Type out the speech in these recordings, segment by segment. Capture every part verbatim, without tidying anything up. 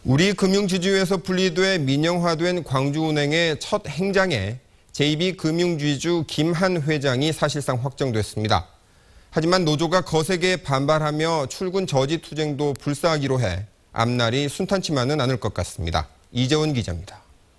우리 금융지주에서 분리돼 민영화된 광주은행의 첫 행장에 제이비 금융지주 김한 회장이 사실상 확정됐습니다. 하지만 노조가 거세게 반발하며 출근 저지 투쟁도 불사하기로 해 앞날이 순탄치만은 않을 것 같습니다. 이재원 기자입니다.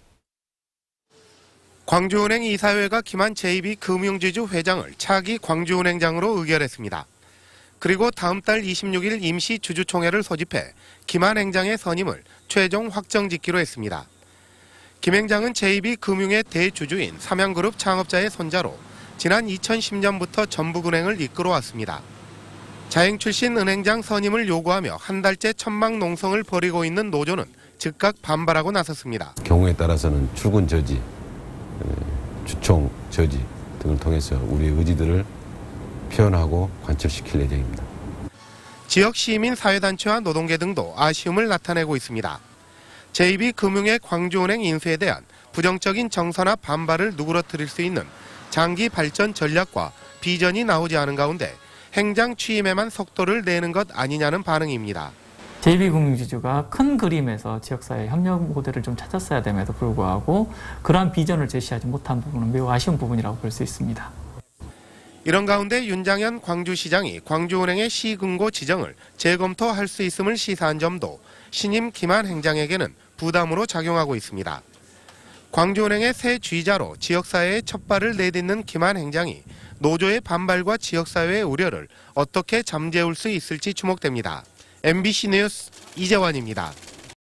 광주은행 이사회가 김한 제이비 금융지주 회장을 차기 광주은행장으로 의결했습니다. 그리고 다음 달 이십육 일 임시 주주총회를 소집해 김한 행장의 선임을 최종 확정짓기로 했습니다. 김 행장은 제이비 금융의 대주주인 삼양그룹 창업자의 손자로 지난 이천십 년부터 전북은행을 이끌어왔습니다. 자행 출신 은행장 선임을 요구하며 한 달째 천막농성을 벌이고 있는 노조는 즉각 반발하고 나섰습니다. 경우에 따라서는 출근 저지, 주총 저지 등을 통해서 우리의 의지들을 표현하고 관철시킬 예정입니다. 지역 시민 사회단체와 노동계 등도 아쉬움을 나타내고 있습니다. 제이비 금융의 광주은행 인수에 대한 부정적인 정서나 반발을 누그러뜨릴 수 있는 장기 발전 전략과 비전이 나오지 않은 가운데 행장 취임에만 속도를 내는 것 아니냐는 반응입니다. 제이비 금융지주가 큰 그림에서 지역사회 협력 모델을 좀 찾았어야 됨에도 불구하고 그러한 비전을 제시하지 못한 부분은 매우 아쉬운 부분이라고 볼 수 있습니다. 이런 가운데 윤장현 광주시장이 광주은행의 시금고 지정을 재검토할 수 있음을 시사한 점도 신임 김한 행장에게는 부담으로 작용하고 있습니다. 광주은행의 새 쥐자로 지역사회의 첫발을 내딛는 김한 행장이 노조의 반발과 지역사회의 우려를 어떻게 잠재울 수 있을지 주목됩니다. 엠비씨 뉴스 이재원입니다.